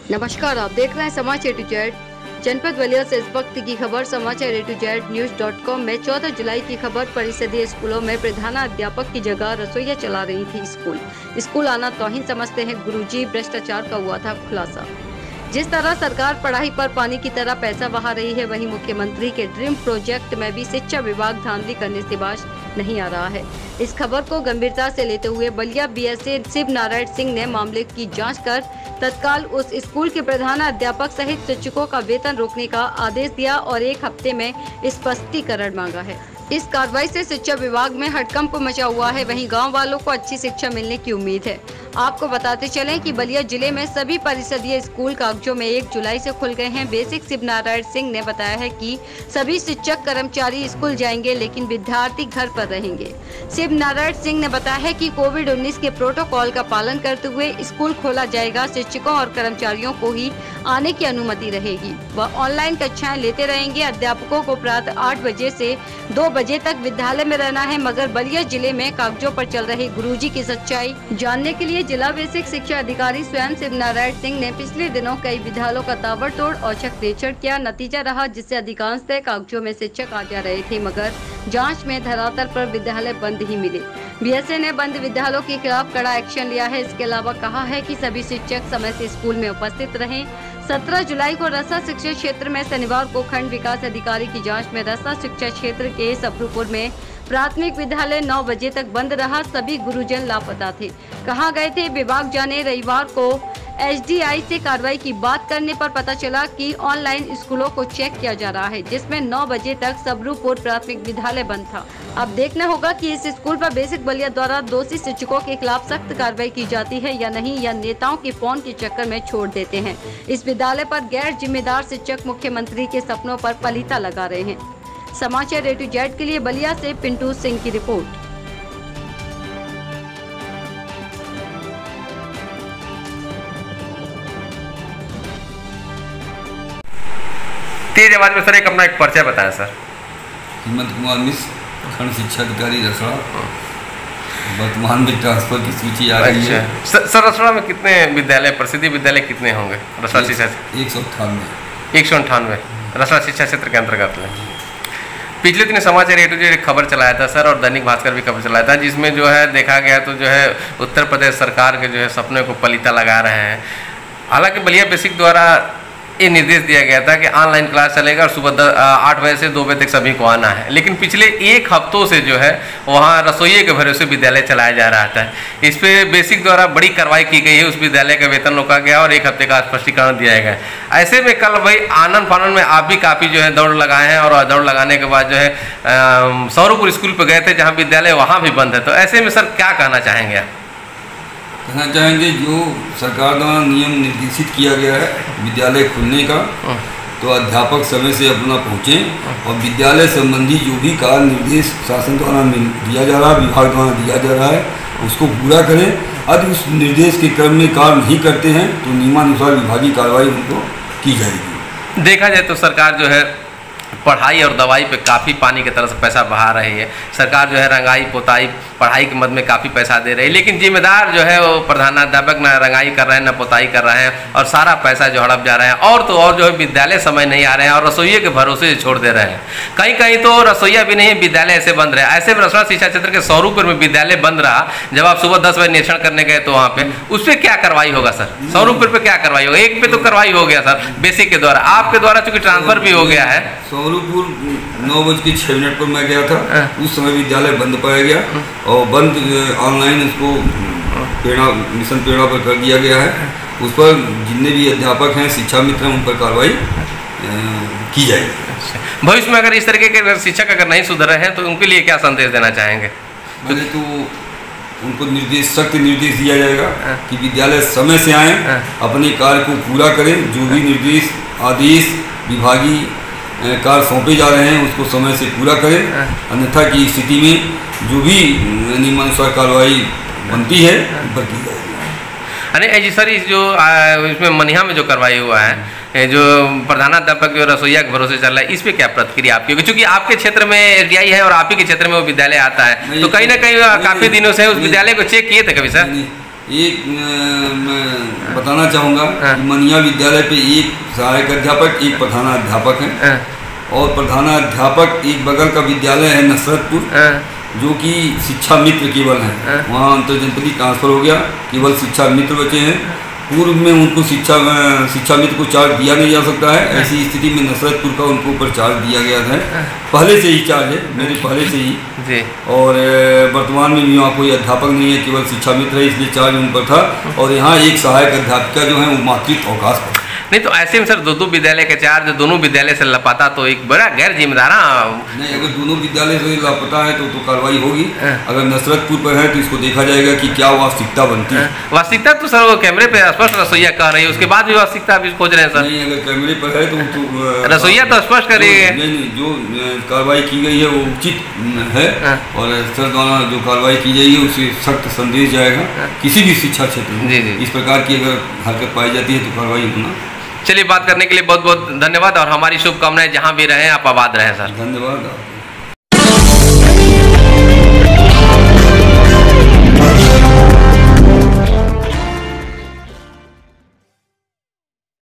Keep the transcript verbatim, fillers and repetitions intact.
नमस्कार, आप देख रहे हैं समाचार ए टू जेड। जनपद बलिया से इस वक्त की खबर समाचार A to Z news dot com में चौदह जुलाई की खबर। परिषदीय स्कूलों में प्रधानाध्यापक की जगह रसोइया चला रही थी स्कूल स्कूल आना तौहीन समझते हैं गुरुजी, भ्रष्टाचार का हुआ था खुलासा। जिस तरह सरकार पढ़ाई पर पानी की तरह पैसा बहा रही है, वहीं मुख्यमंत्री के ड्रीम प्रोजेक्ट में भी शिक्षा विभाग धांधली करने से बाज नहीं आ रहा है। इस खबर को गंभीरता से लेते हुए बलिया बीएसए शिव नारायण सिंह ने मामले की जांच कर तत्काल उस स्कूल के प्रधानाध्यापक सहित शिक्षकों का वेतन रोकने का आदेश दिया और एक हफ्ते में स्पष्टीकरण मांगा है। इस कार्रवाई से शिक्षा विभाग में हड़कंप मचा हुआ है, वहीं गांव वालों को अच्छी शिक्षा मिलने की उम्मीद है। आपको बताते चलें कि बलिया जिले में सभी परिषदीय स्कूल कागजों में एक जुलाई से खुल गए हैं। बेसिक शिव नारायण सिंह ने बताया है कि सभी शिक्षक कर्मचारी स्कूल जाएंगे, लेकिन विद्यार्थी घर पर रहेंगे। शिव नारायण सिंह ने बताया है कि कोविड उन्नीस के प्रोटोकॉल का पालन करते हुए स्कूल खोला जाएगा। शिक्षकों और कर्मचारियों को ही आने की अनुमति रहेगी। वह ऑनलाइन कक्षाएं लेते रहेंगे। अध्यापकों को प्रातः आठ बजे से दो बजे तक विद्यालय में रहना है। मगर बलिया जिले में कागजों पर चल रहे गुरुजी की सच्चाई जानने के लिए जिला बेसिक शिक्षा अधिकारी स्वयं शिव नारायण सिंह ने पिछले दिनों कई विद्यालयों का ताबड़तोड़ औचक निरीक्षण किया। नतीजा रहा जिससे अधिकांशतः कागजों में शिक्षक आ जा रहे थे, मगर जांच में धरातल पर विद्यालय बंद ही मिले। बीएसए ने बंद विद्यालयों के खिलाफ कड़ा एक्शन लिया है। इसके अलावा कहा है कि सभी शिक्षक समय से स्कूल में उपस्थित रहें। सत्रह जुलाई को रसा शिक्षा क्षेत्र में शनिवार को खंड विकास अधिकारी की जांच में रसा शिक्षा क्षेत्र के सफरूपुर में प्राथमिक विद्यालय नौ बजे तक बंद रहा। सभी गुरुजन लापता थे, कहाँ गए थे विभाग जाने। रविवार को एसडीआई से कार्रवाई की बात करने पर पता चला कि ऑनलाइन स्कूलों को चेक किया जा रहा है, जिसमें नौ बजे तक सबरूपुर प्राथमिक विद्यालय बंद था। अब देखना होगा कि इस स्कूल पर बेसिक बलिया द्वारा दोषी शिक्षकों के खिलाफ सख्त कार्रवाई की जाती है या नहीं, या नेताओं की फोन के चक्कर में छोड़ देते हैं। इस विद्यालय पर गैर जिम्मेदार शिक्षक मुख्यमंत्री के सपनों पर पलीता लगा रहे हैं। समाचार ए टू जेड के लिए बलिया से पिंटू सिंह की रिपोर्ट। तेज आवाज में सर एक अपना एक परिचय बताएं सर। हिम्मत कुमार मिश्र, खंड शिक्षा अधिकारी रसड़ा। वर्तमान में ट्रांसफर की सूची आ रही है। सर, सर रसड़ा में कितने विद्यालय, प्रसिद्ध विद्यालय कितने होंगे? रसड़ा शिक्षा एक सौ अट्ठानवे एक सौ अंठानवे रसड़ा शिक्षा क्षेत्र के अंतर्गत में। पिछले दिन समाचार ए टू जेड एक खबर चलाया था सर, और दैनिक भास्कर भी खबर चलाया था, जिसमें जो है देखा गया तो जो है उत्तर प्रदेश सरकार के जो है सपने को पलीता लगा रहे हैं। हालांकि बलिया बेसिक द्वारा ये निर्देश दिया गया था कि ऑनलाइन क्लास चलेगा और सुबह आठ बजे से दो बजे तक सभी को आना है, लेकिन पिछले एक हफ्तों से जो है वहाँ रसोइये के भरोसे विद्यालय चलाया जा रहा था। इस पे बेसिक द्वारा बड़ी कार्रवाई की गई है, उस विद्यालय का वेतन रोका गया और एक हफ्ते का स्पष्टीकरण दिया गया। ऐसे में कल भाई आनंद फानंद में आप भी काफ़ी जो है दौड़ लगाए हैं, और दौड़ लगाने के बाद जो है सौरपुर स्कूल पर गए थे जहाँ विद्यालय वहाँ भी बंद है। तो ऐसे में सर क्या कहना चाहेंगे आप? कहना चाहेंगे जो सरकार द्वारा नियम निर्देशित किया गया है विद्यालय खुलने का, तो अध्यापक समय से अपना पहुँचें और विद्यालय संबंधी जो भी कार्य निर्देश शासन द्वारा दिया जा रहा है, विभाग द्वारा दिया जा रहा है, उसको पूरा करें। यदि उस निर्देश के क्रम में कार्य नहीं करते हैं तो नियमानुसार विभागीय कार्रवाई उनको की जाएगी। देखा जाए तो सरकार जो है पढ़ाई और दवाई पे काफ़ी पानी की तरह से पैसा बहा रही है। सरकार जो है रंगाई पोताई पढ़ाई के मद में काफ़ी पैसा दे रही है, लेकिन जिम्मेदार जो है वो प्रधानाध्यापक न रंगाई कर रहे हैं न पोताई कर रहे हैं, और सारा पैसा जो हड़प जा रहे हैं। और तो और जो है विद्यालय समय नहीं आ रहे हैं और रसोइये के भरोसे छोड़ दे रहे हैं। कहीं कहीं तो रसोइया भी नहीं, विद्यालय ऐसे बंद रहे। ऐसे में रसड़ा शिक्षा क्षेत्र के सौरपुर में विद्यालय बंद रहा। जब आप सुबह दस बजे निरीक्षण करने गए तो वहाँ पे उस पर क्या कार्रवाई होगा सर? सौरपुर पे क्या कार्रवाई होगा? एक पे तो कार्रवाई हो गया सर बेसिक के द्वारा, आपके द्वारा चूंकि ट्रांसफर भी हो गया है। सौरपुर नौ बज के छः मिनट पर मैं गया था, उस समय विद्यालय बंद पाया गया और बंद ऑनलाइन उसको पेड़ा मिशन पेड़ा पर कर दिया गया है। उस पर जितने भी अध्यापक हैं, शिक्षा मित्र हैं, उन पर कार्रवाई की जाएगी। भविष्य में अगर इस तरीके के शिक्षक अगर नहीं सुधर रहे हैं तो उनके लिए क्या संदेश देना चाहेंगे? पहले तो उनको निर्देश सख्त निर्देश दिया जाएगा कि विद्यालय समय से आएँ, अपने कार्य को पूरा करें। जो भी निर्देश आदेश विभागीय कार्य सौंपे जा रहे हैं उसको समय से पूरा करें, अन्यथा की स्थिति में जो भी नियमानुसार कार्रवाई बनती है पर की जाएगी। अरे जी सर, इस जो इसमें मनिहा में जो कार्रवाई हुआ है, जो प्रधानाध्यापक जो रसोइया के भरोसे चल रहा है, इस पे क्या प्रतिक्रिया आपकी? क्योंकि आपके क्षेत्र में एसडीआई है और आप ही के क्षेत्र में वो विद्यालय आता है, तो कहीं ना कहीं काफी दिनों से उस विद्यालय को चेक किए थे कभी सर? एक अ, मैं बताना चाहूँगा हाँ। कि मनिया विद्यालय पे एक सहायक अध्यापक, एक प्रधानाध्यापक है, हाँ, और प्रधानाध्यापक एक बगल का विद्यालय है नसरतपुर, हाँ, जो कि शिक्षा मित्र केवल हाँ। हैं, वहाँ अंतर्जनपदीय ट्रांसफर हो गया, केवल शिक्षा मित्र बचे हैं। पूर्व में उनको शिक्षा अ, शिक्षा मित्र को चार्ज दिया नहीं जा सकता है, ऐसी स्थिति में नसरतपुर का उनको ऊपर चार्ज दिया गया था, पहले से ही चार्ज है, मेरे पहले से ही। जी, और अ, वर्तमान में भी वहाँ कोई अध्यापक नहीं है, केवल शिक्षा मित्र है, इसलिए चार्ज उन पर था। और यहाँ एक सहायक अध्यापिका जो है वो मातृत्व अवकाश पर। नहीं तो ऐसे में सर दो दो विद्यालय के चार्ज दोनों विद्यालय से लापता तो एक बड़ा गैर जिम्मेदार। नहीं, अगर दोनों विद्यालय से लापता है तो तो कार्रवाई होगी। हाँ। अगर नसरतपुर पर है तो इसको देखा जाएगा कि क्या वास्तविकता बनती है। वास्तविकता तो सर वो कैमरे पे स्पष्ट रसोईया कह रही है, उसके बाद भी वास्तविकता अभी खोज रहे हैं सर। नहीं, अगर कैमरे पर है तो, तो अ, रसोईया तो स्पष्ट कर रही है। नहीं नहीं, जो अ, कार्रवाई की गई है वो उचित है, हाँ। और सर द्वारा जो कार्रवाई की जाएगी उससे सख्त संदेश जाएगा किसी भी शिक्षा क्षेत्र जी, जी। में। इस प्रकार की अगर हरकत पाई जाती है तो कार्रवाई होना। चलिए, बात करने के लिए बहुत बहुत धन्यवाद और हमारी शुभकामनाएं, जहां भी रहें आप आबाद रहें सर। धन्यवाद।